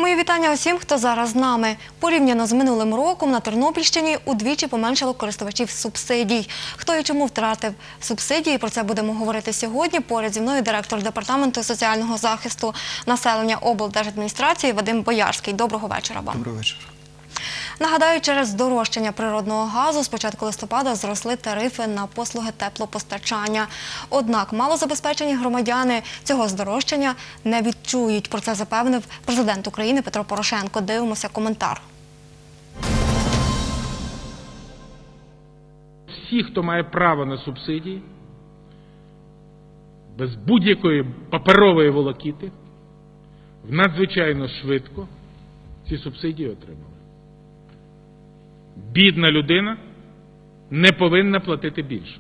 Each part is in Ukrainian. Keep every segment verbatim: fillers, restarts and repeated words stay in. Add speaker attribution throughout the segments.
Speaker 1: Мої вітання усім, хто зараз з нами. Порівняно з минулим роком на Тернопільщині удвічі поменшало користувачів субсидій. Хто і чому втратив субсидії, про це будемо говорити сьогодні. Поряд зі мною директор Департаменту соціального захисту населення облдержадміністрації Вадим Боярський. Доброго вечора вам.
Speaker 2: Доброго вечора.
Speaker 1: Нагадаю, через здорожчання природного газу з початку листопада зросли тарифи на послуги теплопостачання. Однак малозабезпечені громадяни цього здорожчання не відчують. Про це запевнив президент України Петро Порошенко. Дивимося коментар.
Speaker 3: Всі, хто має право на субсидії, без будь-якої паперової волокіти, надзвичайно швидко ці субсидії отримали. Бідна людина не повинна платити більше.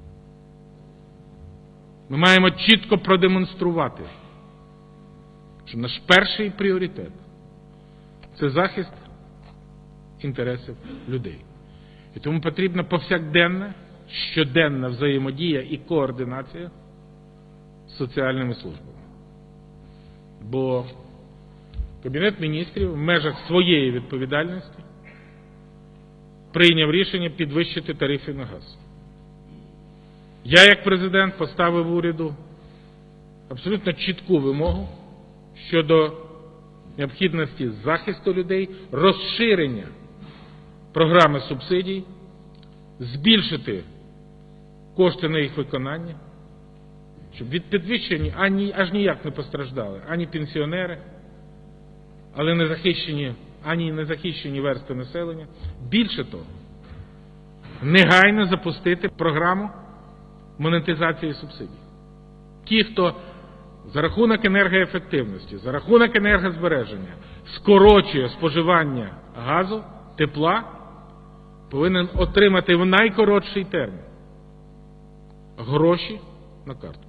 Speaker 3: Ми маємо чітко продемонструвати, що наш перший пріоритет – це захист інтересів людей. І тому потрібна повсякденна, щоденна взаємодія і координація з соціальними службами. Бо Кабінет міністрів в межах своєї відповідальності прийняв рішення підвищити тарифи на газ. Я, як президент, поставив уряду абсолютно чітку вимогу щодо необхідності захисту людей, розширення програми субсидій, збільшити кошти на їх виконання, щоб від підвищення ані, аж ніяк не постраждали ані пенсіонери, але не захищені, ані незахищені верстви населення. Більше того, негайно запустити програму монетизації субсидій. Ті, хто за рахунок енергоефективності, за рахунок енергозбереження скорочує споживання газу, тепла, повинен отримати в найкоротший термін гроші на картку.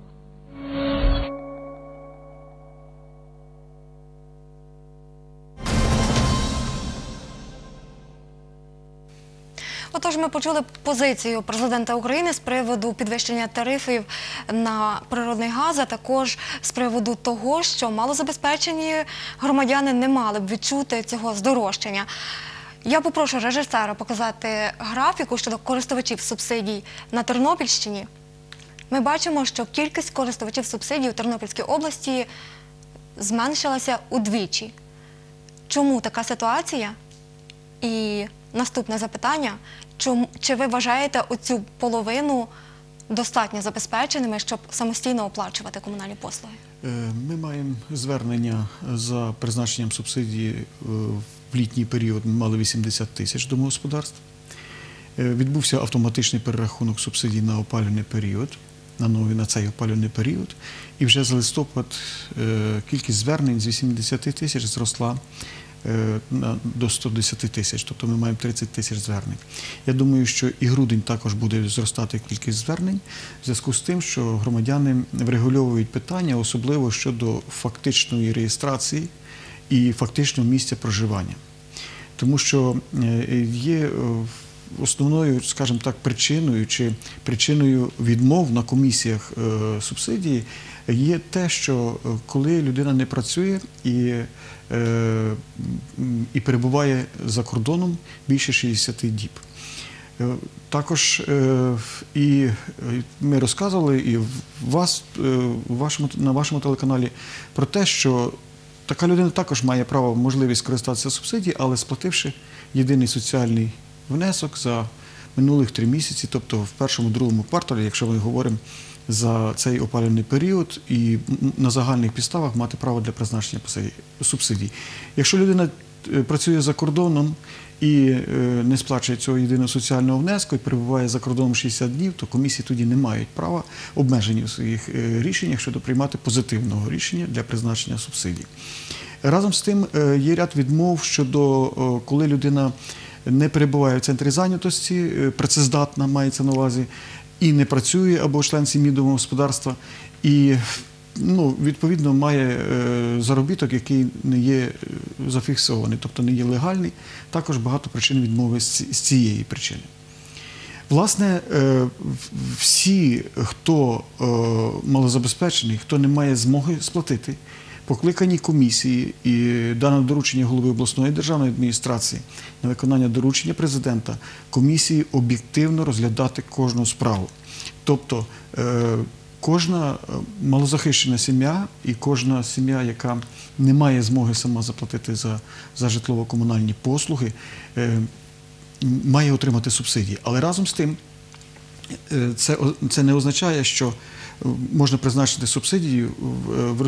Speaker 1: Отож, ми почули позицію президента України з приводу підвищення тарифів на природний газ, а також з приводу того, що малозабезпечені громадяни не мали б відчути цього здорожчання. Я попрошу режисера показати графіку щодо користувачів субсидій на Тернопільщині. Ми бачимо, що кількість користувачів субсидій у Тернопільській області зменшилася удвічі. Чому така ситуація? І наступне запитання. Чи ви вважаєте оцю половину достатньо забезпеченими, щоб самостійно оплачувати комунальні послуги?
Speaker 2: Ми маємо звернення за призначенням субсидії в літній період. Ми мали вісімдесят тисяч домогосподарств. Відбувся автоматичний перерахунок субсидій на опалювальний період, на новий, на цей опалювальний період. І вже за листопад кількість звернень з вісімдесят тисяч зросла до ста десяти тисяч, тобто ми маємо тридцять тисяч звернень. Я думаю, що і грудень також буде зростати кількість звернень, в зв'язку з тим, що громадяни врегульовують питання, особливо щодо фактичної реєстрації і фактичного місця проживання. Тому що є основною, скажімо так, причиною чи причиною відмов на комісіях субсидії є те, що коли людина не працює і, і перебуває за кордоном більше шістдесяти діб. Також і ми розказували і вас, вашому, на вашому телеканалі про те, що така людина також має право, можливість користатися субсидією, але сплативши єдиний соціальний внесок за минулих три місяці, тобто в першому-другому кварталі, якщо ми говоримо за цей опалювальний період, і на загальних підставах мати право для призначення субсидій. Якщо людина працює за кордоном і не сплачує цього єдиного соціального внеску і перебуває за кордоном шістдесят днів, то комісії тоді не мають права, обмежені у своїх рішеннях щодо приймати позитивного рішення для призначення субсидій. Разом з тим є ряд відмов щодо, коли людина не перебуває в центрі зайнятості, працездатна, мається на увазі, і не працює, або член сім'ї домогосподарства, і ну, відповідно має е, заробіток, який не є зафіксований, тобто не є легальний. Також багато причин відмови з, з цієї причини. Власне, е, всі, хто е, малозабезпечений, хто не має змоги сплатити, Покликані комісії і дане доручення голови обласної державної адміністрації на виконання доручення президента комісії об'єктивно розглядати кожну справу. Тобто е, кожна малозахищена сім'я і кожна сім'я, яка не має змоги сама заплатити за, за житлово-комунальні послуги, е, має отримати субсидії. Але разом з тим, е, це, це не означає, що можна призначити субсидії в, в,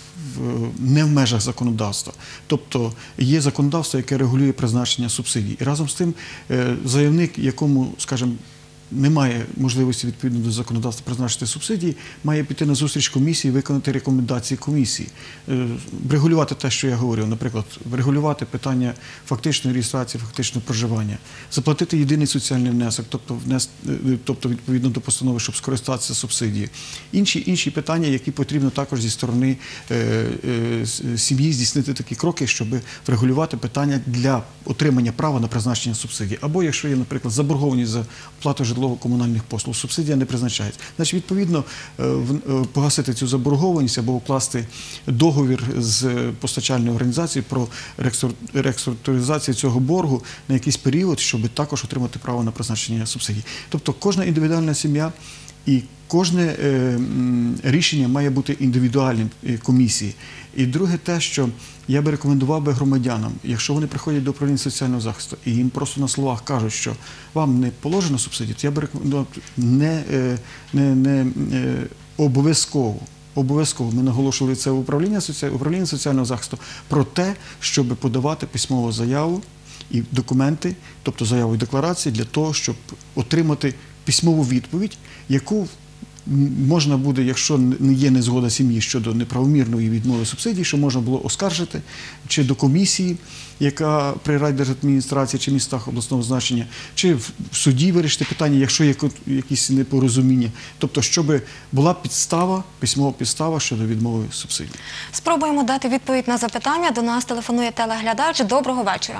Speaker 2: в, не в межах законодавства. Тобто є законодавство, яке регулює призначення субсидій. І разом з тим е, заявник, якому, скажімо, немає можливості відповідно до законодавства призначити субсидії, має піти на зустріч комісії, виконати рекомендації комісії, врегулювати те, що я говорив, наприклад, врегулювати питання фактичної реєстрації, фактичного проживання, заплатити єдиний соціальний внесок, тобто, внес, тобто відповідно до постанови, щоб скористатися субсидією. Інші, інші питання, які потрібно також зі сторони е, е, сім'ї здійснити такі кроки, щоб врегулювати питання для отримання права на призначення субсидій. Або якщо є, наприклад, заборгованість за оплату житлово-комунальних послуг, субсидія не призначається. Значить, відповідно, погасити цю заборгованість або укласти договір з постачальною організацією про реструктуризацію цього боргу на якийсь період, щоб також отримати право на призначення субсидій. Тобто кожна індивідуальна сім'я і кожне е, рішення має бути індивідуальним комісії. І друге те, що я би рекомендував би громадянам, якщо вони приходять до управління соціального захисту і їм просто на словах кажуть, що вам не положено субсидію, то я би рекомендував не, не, не обов'язково, обов'язково, ми наголошували це в управління, управління соціального захисту, про те, щоб подавати письмову заяву і документи, тобто заяву і декларації, для того, щоб отримати письмову відповідь, яку можна буде, якщо не є незгода сім'ї щодо неправомірної відмови субсидій, що можна було оскаржити чи до комісії, яка при райдержадміністрації чи містах обласного значення, чи в суді вирішити питання, якщо є якісь непорозуміння. Тобто, щоб була підстава, письмова підстава щодо відмови субсидій.
Speaker 1: Спробуємо дати відповідь на запитання. До нас телефонує телеглядач. Доброго вечора.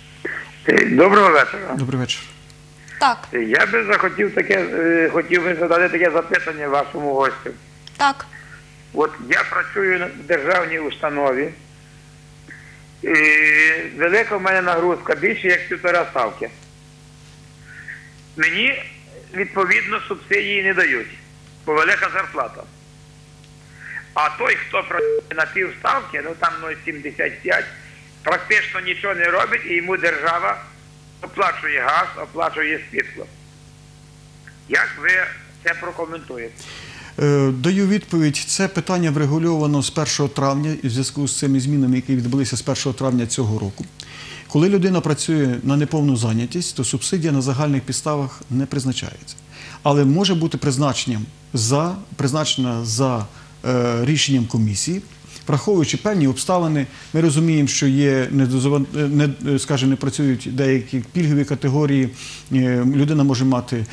Speaker 4: Доброго вечора.
Speaker 2: Добрий вечір.
Speaker 1: Так.
Speaker 4: Я би захотів таке, е, хотів би задати таке запитання вашому гостю.
Speaker 1: Так.
Speaker 4: От я працюю в державній установі, і велика в мене нагрузка, більше як півтора ставки. Мені, відповідно, субсидії не дають, бо велика зарплата. А той, хто працює на півставки, ну там нуль сімдесят п'ять, практично нічого не робить, і йому держава оплачує газ, оплачує світло. Як ви це прокоментуєте?
Speaker 2: Даю відповідь. Це питання врегульовано з першого травня у зв'язку з цими змінами, які відбулися з першого травня цього року. Коли людина працює на неповну зайнятість, то субсидія на загальних підставах не призначається. Але може бути призначенням за, призначена за е, рішенням комісії, враховуючи певні обставини. Ми розуміємо, що є, не, скажімо, не працюють деякі пільгові категорії, людина може мати,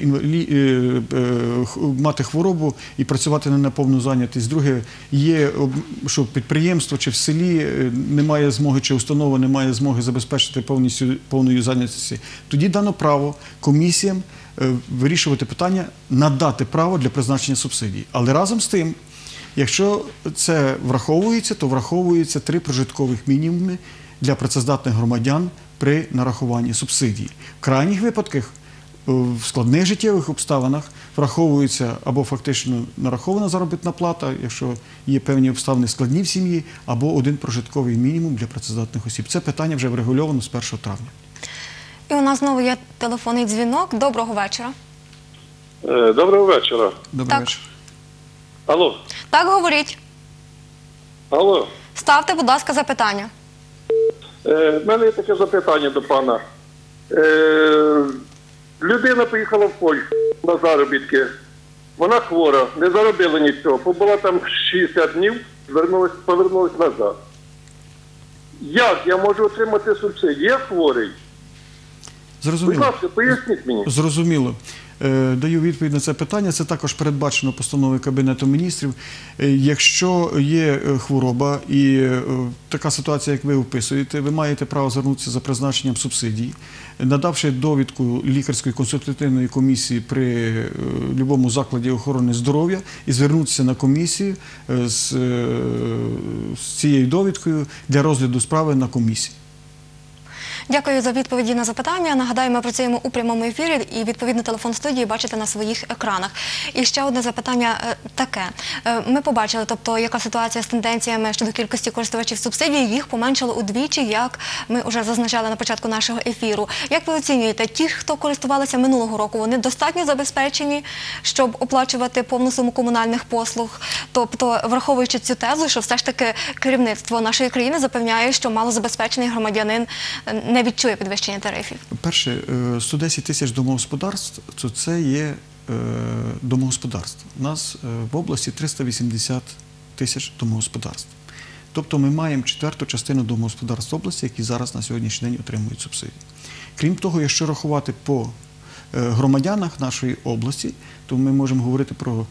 Speaker 2: мати хворобу і працювати на неповну зайнятість. Друге, є, що підприємство чи в селі немає змоги, чи установа не має змоги забезпечити повністю повною зайнятості. Тоді дано право комісіям вирішувати питання, надати право для призначення субсидій. Але разом з тим, якщо це враховується, то враховується три прожиткових мінімуми для працездатних громадян при нарахуванні субсидій. В крайніх випадках, в складних життєвих обставинах враховується або фактично нарахована заробітна плата, якщо є певні обставини складні в сім'ї, або один прожитковий мінімум для працездатних осіб. Це питання вже врегульовано з першого травня.
Speaker 1: І у нас знову є телефонний дзвінок. Доброго вечора.
Speaker 5: Доброго вечора.
Speaker 2: Добрий
Speaker 1: Так.
Speaker 2: вечір.
Speaker 5: Алло.
Speaker 1: Так, говоріть.
Speaker 5: Алло.
Speaker 1: Ставте, будь ласка, запитання.
Speaker 5: Е, в мене є таке запитання до пана. Е, людина поїхала в Польщу на заробітки. Вона хвора, не заробила нічого. Побула там шістдесят днів, повернулась, повернулась назад. Як я можу отримати субсидію? Я хворий. Будь
Speaker 2: Зрозуміло.
Speaker 5: ласка, поясніть мені.
Speaker 2: Зрозуміло. е, даю відповідь на це питання. Це також передбачено постановою Кабінету міністрів. Е, Якщо є е, хвороба і е, така ситуація, як ви описуєте, ви маєте право звернутися за призначенням субсидій, надавши довідку лікарської консультативної комісії при е, будь-якому закладі охорони здоров'я і звернутися на комісію е, з, е, з цією довідкою для розгляду справи на комісії.
Speaker 1: Дякую за відповіді на запитання. Нагадаю, ми працюємо у прямому ефірі і відповідно телефон студії бачите на своїх екранах. І ще одне запитання е, таке. Е, Ми побачили, тобто, яка ситуація з тенденціями щодо кількості користувачів субсидій. Їх поменшало удвічі, як ми вже зазначали на початку нашого ефіру. Як ви оцінюєте, ті, хто користувалися минулого року, вони достатньо забезпечені, щоб оплачувати повну суму комунальних послуг? Тобто, враховуючи цю тезу, що все ж таки керівництво нашої країни запевняє, що малозабезпечений громадянин не відчує підвищення тарифів.
Speaker 2: Перше, сто десять тисяч домогосподарств – це є домогосподарств. У нас в області триста вісімдесят тисяч домогосподарств. Тобто ми маємо четверту частину домогосподарств області, які зараз на сьогоднішній день отримують субсидії. Крім того, якщо рахувати по громадянах нашої області, то ми можемо говорити про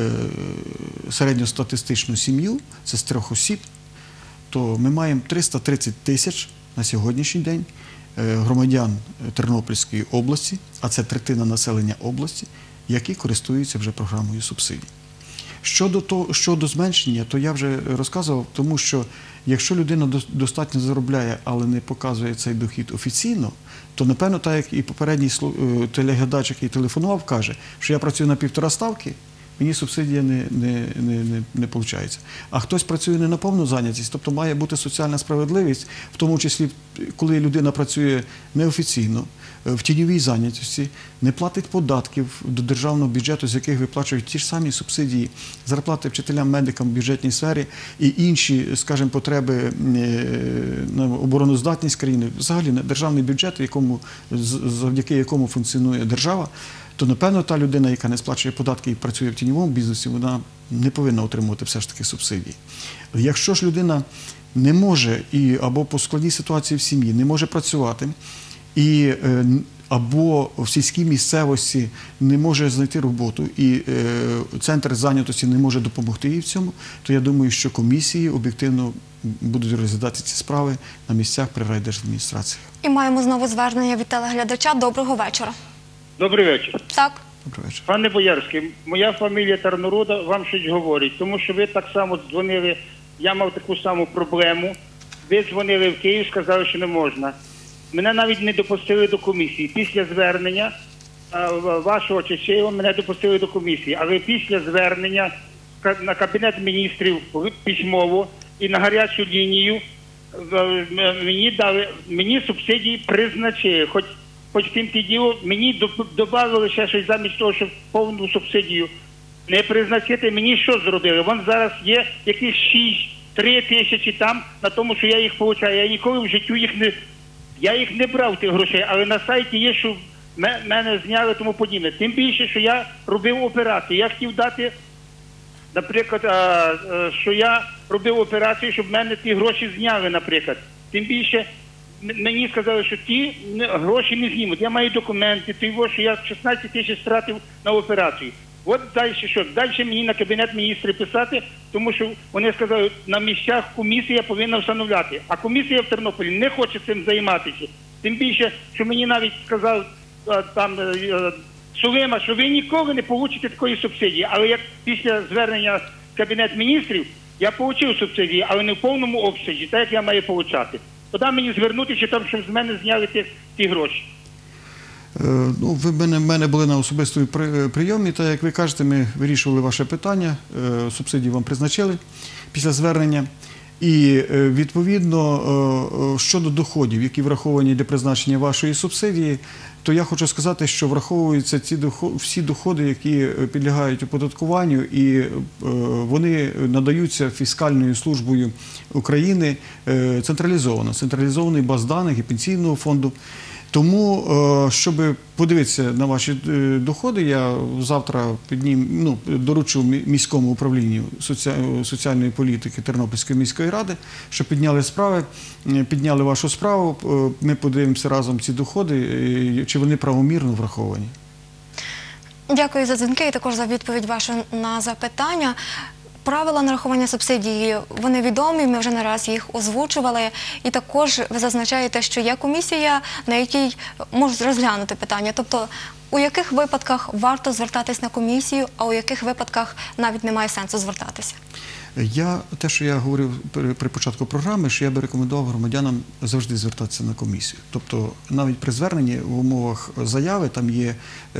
Speaker 2: середньостатистичну сім'ю, це з трьох осіб, то ми маємо триста тридцять тисяч на сьогоднішній день громадян Тернопільської області, а це третина населення області, які користуються вже програмою субсидій. Щодо, того, щодо зменшення, то я вже розказував, тому що якщо людина достатньо заробляє, але не показує цей дохід офіційно, то, напевно, так як і попередній телеглядач, який телефонував, каже, що я працюю на півтора ставки, мені субсидія не, не, не, не, не виходить. А хтось працює не на повну зайнятість, тобто має бути соціальна справедливість, в тому числі, коли людина працює неофіційно, в тіньовій зайнятості, не платить податків до державного бюджету, з яких виплачують ті ж самі субсидії, зарплати вчителям, медикам в бюджетній сфері і інші, скажімо, потреби на обороноздатність країни, взагалі на державний бюджет, якому, завдяки якому функціонує держава, то, напевно, та людина, яка не сплачує податки і працює в тіньовому бізнесі, вона не повинна отримувати все ж таки субсидії. Якщо ж людина не може, і, або по складній ситуації в сім'ї, не може працювати, і, або в сільській місцевості не може знайти роботу, і е, центр зайнятості не може допомогти їй в цьому, то я думаю, що комісії об'єктивно будуть розглядати ці справи на місцях при райдержадміністраціях.
Speaker 1: І маємо знову звернення від телеглядача. Доброго вечора.
Speaker 6: Добрий вечір.
Speaker 1: Так.
Speaker 2: Добрий вечір.
Speaker 6: Пане Боярський, моя фамілія Тарнорода вам щось говорить, тому що ви так само дзвонили, я мав таку саму проблему, ви дзвонили в Київ, сказали, що не можна. Мене навіть не допустили до комісії. Після звернення вашого Чечеєва мене допустили до комісії, але після звернення на Кабінет міністрів письмово і на гарячу лінію мені дали, мені субсидії призначили, хоч Хоч тим ті діло, мені додали ще щось замість того, щоб повну субсидію не призначити. Мені що зробили? Вон зараз є якісь шість, три тисячі там, на тому, що я їх отримую. Я ніколи в житті їх не... Я їх не брав, тих грошей, але на сайті є, що мене зняли тому подібне. Тим більше, що я робив операцію. Я хотів дати, наприклад, що я робив операцію, щоб мене ті гроші зняли, наприклад. Тим більше, мені сказали, що ті гроші не знімуть. Я маю документи, того, що я шістнадцять тисяч стратив на операцію. От далі що? Далі мені на Кабінет міністрів писати, тому що вони сказали, на місцях комісія повинна встановляти. А комісія в Тернополі не хоче цим займатися. Тим більше, що мені навіть сказав там Сулима, що ви ніколи не получите такої субсидії. Але як після звернення в Кабінет міністрів, я отримав субсидії, але не в повному обсязі, так як я маю отримати. Тоді мені звернутися, там, щоб з мене зняли ті, ті гроші.
Speaker 2: Ну, ви в мене, мене були на особистому прийомі, та, як ви кажете, ми вирішували ваше питання, субсидії вам призначили після звернення. І, відповідно, щодо доходів, які враховані для призначення вашої субсидії, то я хочу сказати, що враховуються ці доходи, всі доходи, які підлягають оподаткуванню, і вони надаються фіскальною службою України централізовано, централізований баз даних і пенсійного фонду. Тому, щоб подивитися на ваші доходи, я завтра піднім, ну, доручу міському управлінню соціальної політики Тернопільської міської ради, щоб підняли справи, підняли вашу справу, ми подивимося разом ці доходи, чи вони правомірно враховані.
Speaker 1: Дякую за дзвінки і також за відповідь вашу на запитання. Правила нарахування субсидії, вони відомі, ми вже не раз їх озвучували. І також ви зазначаєте, що є комісія, на якій можуть розглянути питання. Тобто, у яких випадках варто звертатись на комісію, а у яких випадках навіть немає сенсу звертатися?
Speaker 2: Я, те, що я говорив при, при початку програми, що я би рекомендував громадянам завжди звертатися на комісію. Тобто навіть при зверненні в умовах заяви там є е,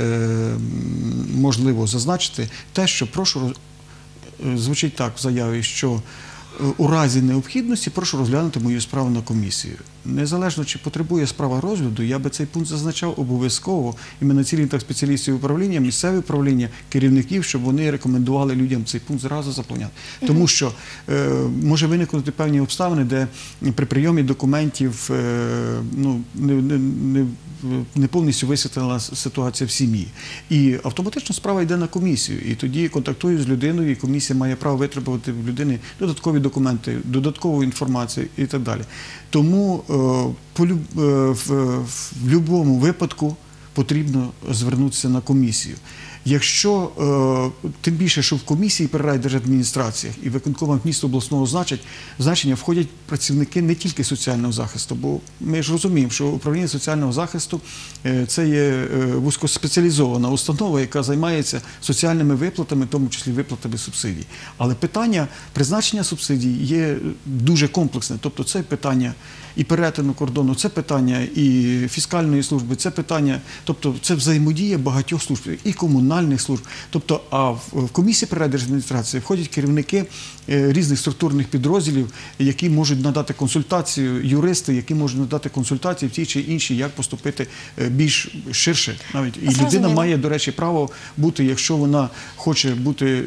Speaker 2: можливо зазначити те, що прошу, звучить так в заяві, що у разі необхідності прошу розглянути мою справу на комісію. Незалежно, чи потребує справа розгляду, я би цей пункт зазначав обов'язково, і ми націлені так спеціалістів управління, місцеве управління, керівників, щоб вони рекомендували людям цей пункт зразу заповняти. Тому що е, може виникнути певні обставини, де при прийомі документів е, ну, не, не, не, не повністю висвітлена ситуація в сім'ї. І автоматично справа йде на комісію. І тоді контактую з людиною, і комісія має право витребувати в людини додаткові документи, додаткову інформацію і так далі. Тому е, по, е, в, в будь-якому випадку потрібно звернутися на комісію. Якщо, е, тим більше, що в комісії при райдержадміністраціях і виконкомах міста обласного значення, значення входять працівники не тільки соціального захисту, бо ми ж розуміємо, що управління соціального захисту е, – це є е, вузькоспеціалізована установа, яка займається соціальними виплатами, в тому числі виплатами субсидій. Але питання призначення субсидій є дуже комплексне, тобто це питання і перетину кордону, це питання і фіскальної служби, це питання, тобто це взаємодія багатьох служб, і комунальних служб. Тобто, а в комісії при райдержадміністрації входять керівники різних структурних підрозділів, які можуть надати консультацію, юристи, які можуть надати консультації в тій чи іншій, як поступити більш ширше. Навіть. І
Speaker 1: Зрозуміло.
Speaker 2: людина має, до речі, право бути, якщо вона хоче бути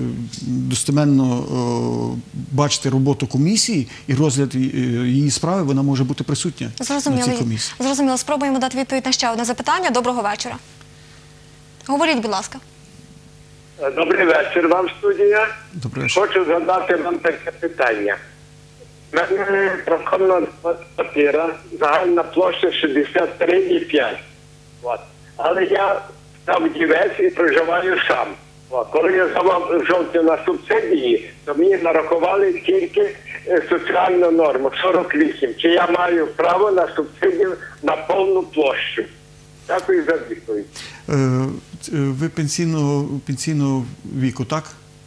Speaker 2: достеменно бачити роботу комісії і розгляд її справи, вона може бути присутня на цій
Speaker 1: Зрозуміло.
Speaker 2: комісії.
Speaker 1: Зрозуміло. Спробуємо дати відповідь на ще одне запитання. Доброго вечора. Говоріть, будь ласка.
Speaker 7: Добрий вечір вам, студія.
Speaker 2: Добре.
Speaker 7: Хочу задати вам таке питання. У мене прохідна квартира, загальна площа шістдесят три і п'ять. От. Але я став дівець і проживаю сам. От. Коли я здавав в жовтні на субсидії, то мені нарахували тільки е, соціальну норму сорок вісім. Чи я маю право на субсидію на повну площу? Дякую за відповідь.
Speaker 2: Е, Ви пенсійного, пенсійного віку, так?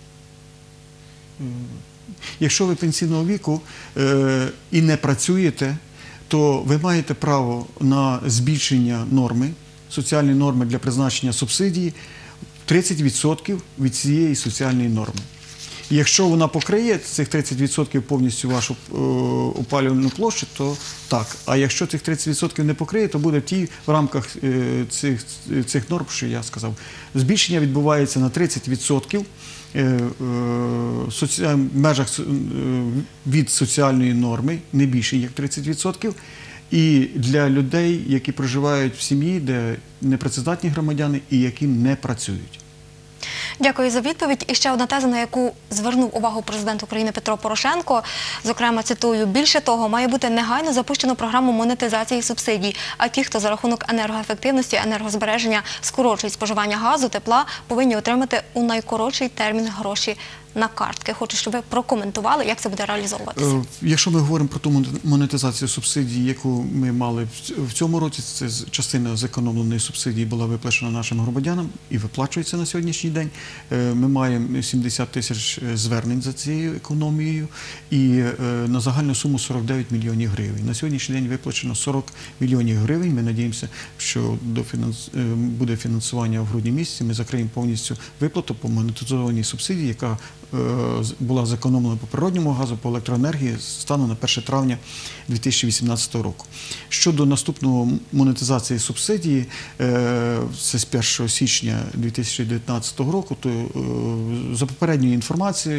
Speaker 2: Е, Якщо ви пенсійного віку е, і не працюєте, то ви маєте право на збільшення норми, соціальної норми для призначення субсидії тридцять відсотків від цієї соціальної норми. І якщо вона покриє цих тридцять відсотків повністю вашу е, опалювальну площу, то так. А якщо цих тридцять відсотків не покриє, то буде в тій в рамках е, цих, цих норм, що я сказав. Збільшення відбувається на тридцять відсотків е, е, соці... в межах е, від соціальної норми, не більше, як тридцять відсотків. І для людей, які проживають в сім'ї, де непрацездатні громадяни і які не працюють.
Speaker 1: Дякую за відповідь. І ще одна теза, на яку звернув увагу президент України Петро Порошенко. Зокрема, цитую, більше того, має бути негайно запущено програму монетизації субсидій. А ті, хто за рахунок енергоефективності, енергозбереження скорочують споживання газу, тепла, повинні отримати у найкоротший термін гроші на картки. Хочу, щоб ви прокоментували, як це буде реалізовуватися.
Speaker 2: Е, Якщо ми говоримо про ту монетизацію субсидій, яку ми мали в цьому році, це частина зекономленої субсидії була виплачена нашим громадянам і виплачується на сьогоднішній день. Е, Ми маємо сімдесят тисяч звернень за цією економією і е, на загальну суму сорок дев'ять мільйонів гривень. На сьогоднішній день виплачено сорок мільйонів гривень. Ми надіємося, що до фінанс... е, буде фінансування в грудні місяці. Ми закриємо повністю виплату по монетизованій субсидії, яка була зекономлена по природньому газу, по електроенергії станом на перше травня дві тисячі вісімнадцятого року. Щодо наступного монетизації субсидії, це з першого січня дві тисячі дев'ятнадцятого року, то за попередньою інформацією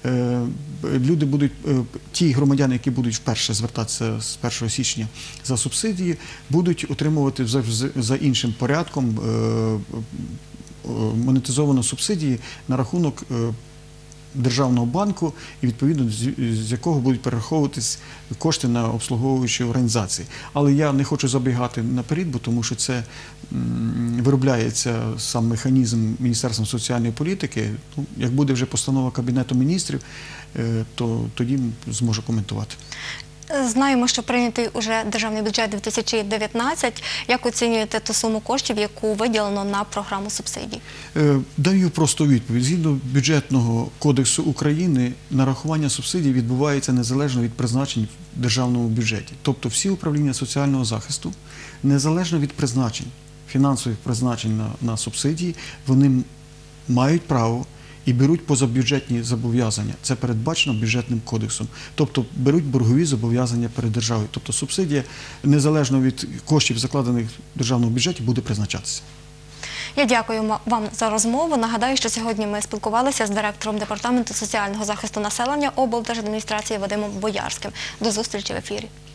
Speaker 2: люди будуть, ті громадяни, які будуть вперше звертатися з першого січня за субсидії, будуть отримувати за іншим порядком монетизовану субсидії на рахунок державного банку, і відповідно з, з якого будуть перераховуватись кошти на обслуговуючі організації. Але я не хочу забігати наперед, бо тому що це м, виробляється сам механізм Міністерством соціальної політики. Ну, як буде вже постанова Кабінету міністрів, е, то тоді зможу коментувати.
Speaker 1: Знаємо, що прийнятий уже державний бюджет дві тисячі дев'ятнадцять. Як оцінюєте ту суму коштів, яку виділено на програму субсидій?
Speaker 2: Е, Даю просто відповідь. Згідно бюджетного кодексу України, нарахування субсидій відбувається незалежно від призначень в державному бюджеті. Тобто всі управління соціального захисту, незалежно від призначень, фінансових призначень на, на субсидії, вони мають право і беруть позабюджетні зобов'язання. Це передбачено бюджетним кодексом. Тобто беруть боргові зобов'язання перед державою. Тобто субсидія, незалежно від коштів, закладених в державному бюджеті, буде призначатися.
Speaker 1: Я дякую вам за розмову. Нагадаю, що сьогодні ми спілкувалися з директором Департаменту соціального захисту населення облдержадміністрації Вадимом Боярським. До зустрічі в ефірі.